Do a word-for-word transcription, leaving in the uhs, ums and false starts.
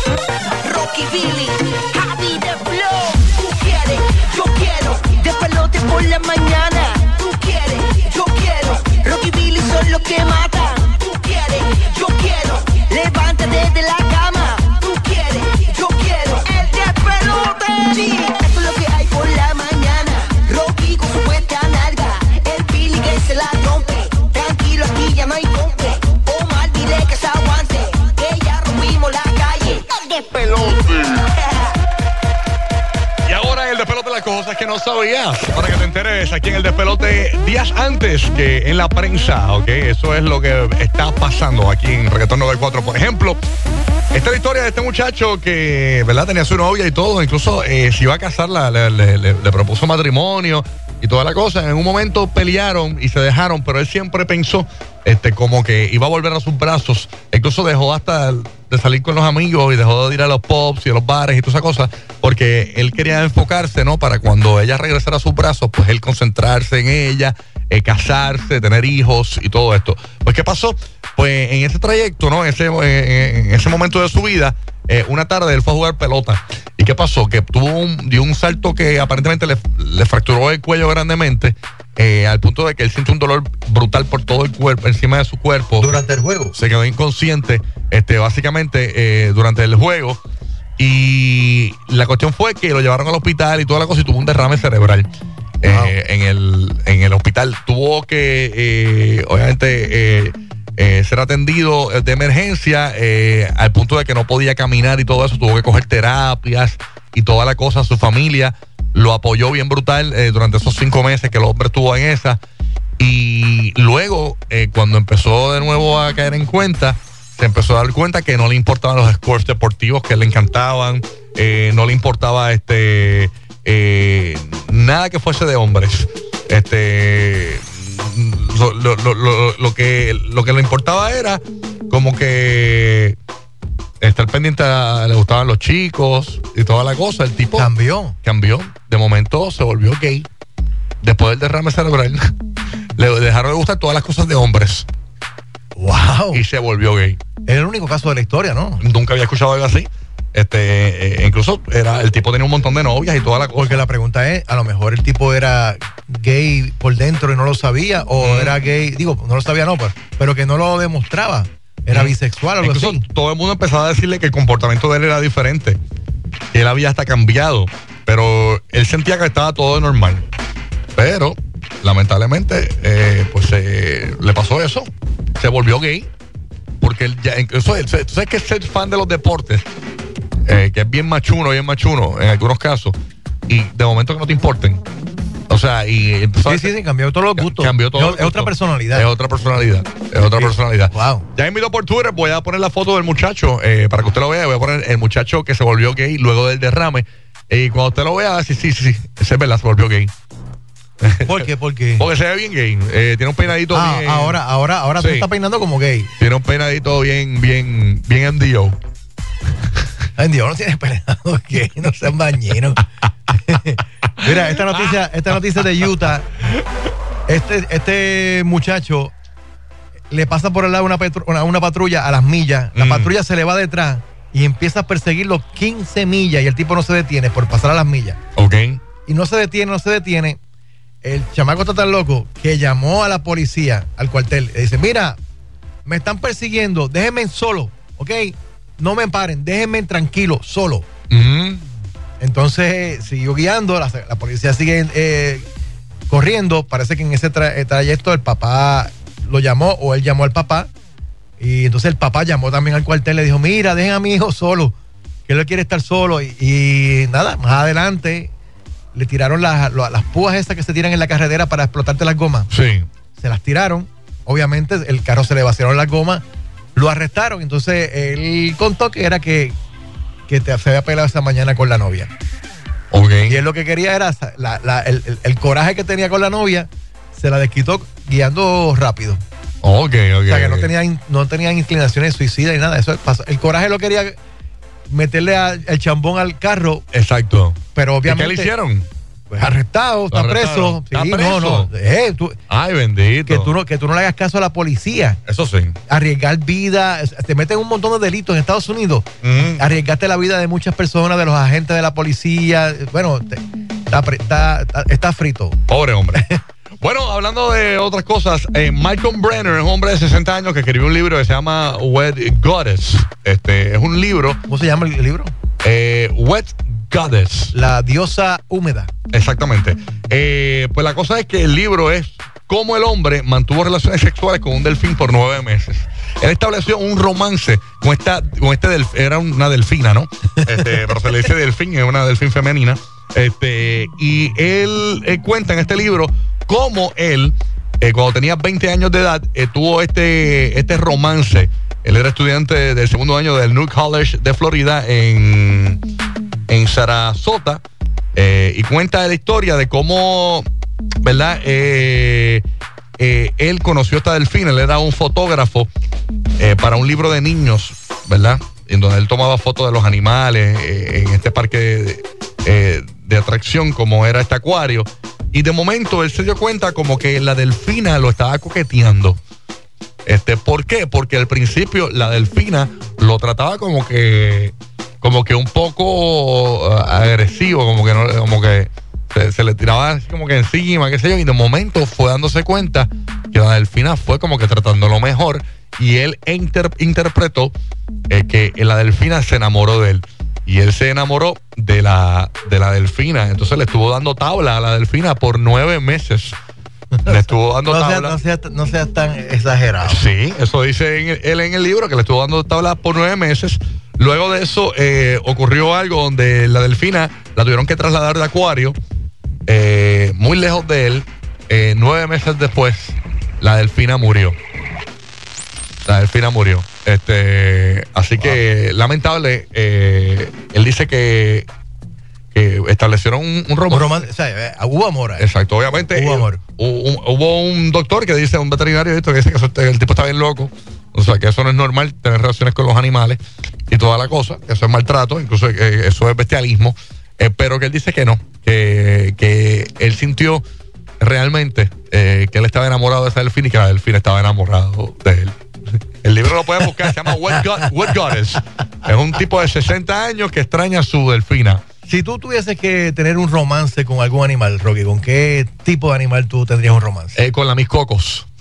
Rocky Billy, Javi de Flow. Tú quieres, yo quiero, despelote por la mañana. Tú quieres, yo quiero, Rocky Billy son los que matan. Tú quieres, yo quiero, levántate de la cama. Tú quieres, yo quiero, el despelote. Sí, esto es lo que hay por la mañana. Rocky con su puesta nalga, el Billy que se la rompe. Tranquilo, aquí ya no hay compe. Omar, dile que se aguante, que ya rompimos la calle. El despelote. Y ahora el despelote de las cosas que no sabías. Para que te enteres aquí en el despelote días antes que en la prensa, ¿ok? Eso es lo que está pasando aquí en Reggaetón noventa y cuatro. Por ejemplo, esta es la historia de este muchacho que, ¿verdad? Tenía su novia y todo. Incluso eh, se iba a casar, la, le, le, le, le propuso matrimonio y toda la cosa. En un momento pelearon y se dejaron, pero él siempre pensó este, como que iba a volver a sus brazos. Incluso dejó hasta de salir con los amigos y dejó de ir a los pubs y a los bares y toda esa cosa, porque él quería enfocarse, ¿no? Para cuando ella regresara a sus brazos, pues él concentrarse en ella, eh, casarse, tener hijos y todo esto. Pues, ¿qué pasó? Pues en ese trayecto, ¿no? En ese, eh, en ese momento de su vida, eh, una tarde él fue a jugar pelota. ¿Y qué pasó? Que tuvo un, dio un salto que aparentemente le, le fracturó el cuello grandemente, eh, al punto de que él sintió un dolor brutal por todo el cuerpo, encima de su cuerpo. Durante el juego. Se quedó inconsciente, este, básicamente, eh, durante el juego. Y la cuestión fue que lo llevaron al hospital y toda la cosa y tuvo un derrame cerebral. Wow. Eh, en, el, en el hospital. Tuvo que, eh, obviamente, eh, eh, ser atendido de emergencia, eh, al punto de que no podía caminar y todo eso. Tuvo que coger terapias y toda la cosa. Su familia lo apoyó bien brutal eh, durante esos cinco meses que el hombre estuvo en esa. Y luego, eh, cuando empezó de nuevo a caer en cuenta, se empezó a dar cuenta que no le importaban los scores deportivos que le encantaban, eh, no le importaba este eh, nada que fuese de hombres. Este lo, lo, lo, lo, lo que lo que le importaba era como que estar pendiente a, le gustaban los chicos y toda la cosa. El tipo cambió. Cambió. De momento se volvió gay. Después del derrame cerebral, le dejaron de gustar todas las cosas de hombres. Wow. Y se volvió gay. Era el único caso de la historia, ¿no? Nunca había escuchado algo así. Este, eh, incluso era, el tipo tenía un montón de novias y toda la cosa. Porque la pregunta es, a lo mejor el tipo era gay por dentro y no lo sabía, o mm. era gay, digo, no lo sabía no, pero, pero que no lo demostraba. Era mm. bisexual o algo incluso así. Todo el mundo empezaba a decirle que el comportamiento de él era diferente. Que él había hasta cambiado. Pero él sentía que estaba todo normal. Pero, lamentablemente, eh, pues eh, le pasó eso. Se volvió gay. Porque él ya, incluso, tú sabes que ser fan de los deportes, eh, que es bien machuno, bien machuno en algunos casos, y de momento que no te importen. O sea, y sí, sí, sí, cambió todos los gustos. Cambió todo. Es otra personalidad. Es otra personalidad. Es otra sí. personalidad. Wow. Ya invito por Twitter, voy a poner la foto del muchacho, eh, para que usted lo vea. Voy a poner el muchacho que se volvió gay luego del derrame. Y cuando usted lo vea, sí, sí, sí, sí, ese es verdad, se volvió gay. ¿Por qué? ¿Por qué? Porque se ve bien gay. Eh, tiene un peinadito ah, bien. Ahora, ahora, ahora sí. Se está peinando como gay. Tiene un peinadito bien, bien, bien M D O. M D O no tiene peinado gay, no sean bañeros. Mira, esta noticia, esta noticia de Utah. Este, este muchacho le pasa por el lado una, petru, una, una patrulla a las millas. La mm. patrulla se le va detrás y empieza a perseguirlo quince millas y el tipo no se detiene por pasar a las millas. Ok. Y no se detiene, no se detiene. El chamaco está tan loco que llamó a la policía, al cuartel, y dice, mira, me están persiguiendo, déjenme solo, ¿ok? No me paren, déjenme tranquilo, solo. Uh-huh. Entonces siguió guiando, la, la policía sigue eh, corriendo. Parece que en ese tra- trayecto el papá lo llamó o él llamó al papá. Y entonces el papá llamó también al cuartel, le dijo, mira, dejen a mi hijo solo, que él quiere estar solo. Y, y nada, más adelante le tiraron las, las púas esas que se tiran en la carretera para explotarte las gomas. Sí. Se las tiraron. Obviamente el carro se le vaciaron las gomas. Lo arrestaron. Entonces él contó que era que, que te, se había peleado esa mañana con la novia. Okay. Y él lo que quería era la, la, el, el, el coraje que tenía con la novia, se la desquitó guiando rápido. Ok, ok. O sea que okay. no tenía, no tenía inclinaciones suicidas ni nada. Eso pasó. El coraje lo quería meterle a, el chambón al carro. Exacto. Pero obviamente. ¿Y qué le hicieron? Pues arrestado, está arrestaron. preso. ¿Está Sí, preso? no, no. Eh, tú- Ay, bendito. que, tú no, que tú no le hagas caso a la policía. Eso sí. Arriesgar vida, te meten un montón de delitos en Estados Unidos. Mm. Arriesgaste la vida de muchas personas, de los agentes de la policía. Bueno, te- está, pre- está, está, está frito. Pobre hombre. Bueno, hablando de otras cosas, eh, Malcolm Brenner es un hombre de sesenta años que escribió un libro que se llama Wet Goddess. Este es un libro, ¿Cómo se llama el libro? eh, Wet Goddess. La diosa húmeda. Exactamente. Eh, pues la cosa es que el libro es cómo el hombre mantuvo relaciones sexuales con un delfín por nueve meses. Él estableció un romance con esta, con este delf- era una delfina, ¿no? Este, pero se le dice delfín, es una delfín femenina. Este, y él, él cuenta en este libro cómo él, eh, cuando tenía veinte años de edad, eh, tuvo este, este romance. Él era estudiante del segundo año del New College de Florida en, en Sarasota. Eh, y cuenta la historia de cómo, ¿verdad? Eh, eh, él conoció a esta delfina. Él era un fotógrafo eh, para un libro de niños, ¿verdad? En donde él tomaba fotos de los animales eh, en este parque de, eh, de atracción como era este acuario. Y de momento él se dio cuenta como que la delfina lo estaba coqueteando. Este, ¿por qué? Porque al principio la delfina lo trataba como que como que un poco uh, agresivo, como que no, como que se, se le tiraba así como que encima, qué sé yo, y de momento fue dándose cuenta que la delfina fue como que tratándolo mejor y él inter- interpretó eh, que la delfina se enamoró de él. Y él se enamoró de la, de la delfina. Entonces le estuvo dando tabla a la delfina por nueve meses. Le estuvo dando No seas, tabla. no, seas, no seas tan exagerado. Sí, eso dice en el- él en el libro, que le estuvo dando tabla por nueve meses. Luego de eso eh, ocurrió algo donde la delfina la tuvieron que trasladar de acuario eh, muy lejos de él. Eh, nueve meses después, la delfina murió. La delfina murió. Este, así wow. que lamentable. Eh, él dice que, que establecieron un, un romance. Un romance, o sea, eh, hubo amor ahí. Exacto, obviamente. Hubo eh, amor. Hubo, un, hubo un doctor que dice, un veterinario esto, que dice que eso, el tipo está bien loco. O sea, que eso no es normal, tener relaciones con los animales y toda la cosa. Eso es maltrato, incluso eh, eso es bestialismo. Eh, pero que él dice que no, que, que él sintió realmente eh, que él estaba enamorado de esa delfina y que la delfina estaba enamorado de él. El libro lo pueden buscar, se llama Wet, God, Wet Goddess. Es un tipo de sesenta años que extraña a su delfina. Si tú tuvieses que tener un romance con algún animal, Rocky, ¿con qué tipo de animal tú tendrías un romance? Eh, con la Miss Cocos.